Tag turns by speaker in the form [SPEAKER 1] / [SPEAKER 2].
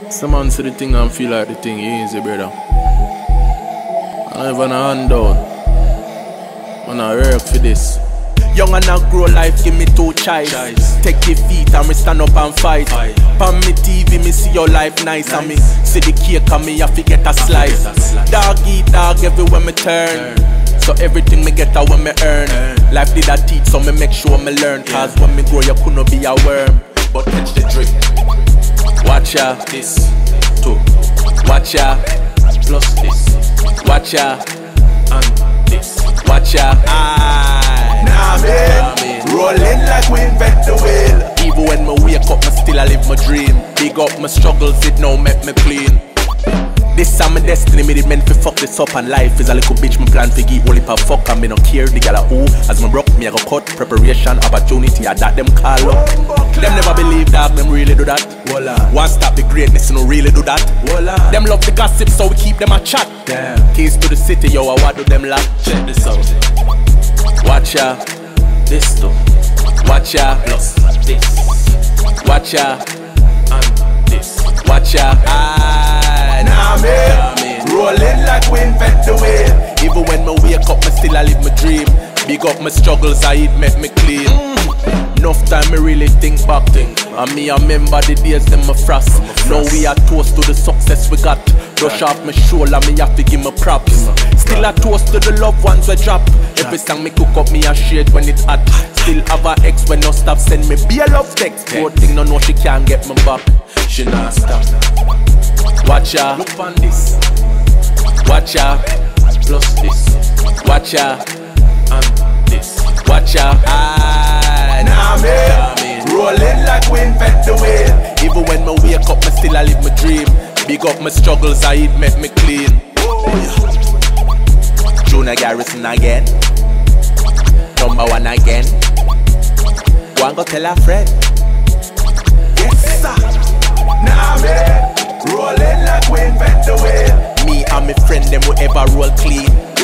[SPEAKER 1] Some man see the thing and feel like the thing easy, brother. I have a hand down. Man, I work for this.
[SPEAKER 2] Young and I grow life, give me 2 choice. Take your feet and me stand up and fight. Pan me TV, me see your life nice. And me see the cake and me have to get a slice. Dog eat dog everywhere me turn. So everything me get out when me earn. Life did a teach, so me make sure me learn. Cause when me grow, you couldn't be a worm.
[SPEAKER 1] But catch the drip.
[SPEAKER 2] Watch ya,
[SPEAKER 1] This,
[SPEAKER 2] too. Watch ya,
[SPEAKER 1] plus this,
[SPEAKER 2] watch ya,
[SPEAKER 1] and this.
[SPEAKER 2] watch ya.
[SPEAKER 3] Nah, man. Rolling like we invent the wheel.
[SPEAKER 2] Even when me wake up, me still I live my dream. Big up my struggles, it now make me clean. This time my destiny, me did meant to fuck this up. And life is a little bitch, me plan to give only per fuck. And me no care, the gal a who. As me broke, me I go cut. Preparation, opportunity, I that them call up. Them never believe that, them really do that.
[SPEAKER 3] Voila.
[SPEAKER 2] One stop the greatness, no really do that.
[SPEAKER 3] Voila.
[SPEAKER 2] Them love the gossip, so we keep them a chat.
[SPEAKER 3] Damn.
[SPEAKER 2] Keys to the city, yo, I what do them lack?
[SPEAKER 1] Check this out.
[SPEAKER 2] Watch ya,
[SPEAKER 1] This too,
[SPEAKER 2] watch ya,
[SPEAKER 1] plus this,
[SPEAKER 2] watch ya,
[SPEAKER 1] and this.
[SPEAKER 2] watch ya.
[SPEAKER 3] Nah, man. Rolling like we invent the wheel.
[SPEAKER 2] Even when me wake up, me still I live my dream. Big up my struggles, I it make me clean. Enough time me really think back. And me I remember the days them me frost. Now we are toast to the success we got. Brush off my shoulder, me have to give me props. Still a toast to the loved ones we drop. Every song me cook up, me a shade when it hot. Still have a ex when no stop send me be a love text. Poor thing no know she can't get me back.
[SPEAKER 1] She not stop.
[SPEAKER 2] Watch ya,
[SPEAKER 1] Look on this,
[SPEAKER 2] watch ya,
[SPEAKER 1] plus this,
[SPEAKER 2] watch ya,
[SPEAKER 1] and this.
[SPEAKER 2] watch ya.
[SPEAKER 3] Nah, man. Rolling like we invent the wheel.
[SPEAKER 2] Even when me wake up, me still I live my dream. Big up my struggles, I it make me clean. Garrison again, #1 again. Go and go tell a friend.
[SPEAKER 3] Yes, sir. Nah, man. Rolling like we invent the wheel.
[SPEAKER 2] Me and my friend them will ever roll clean.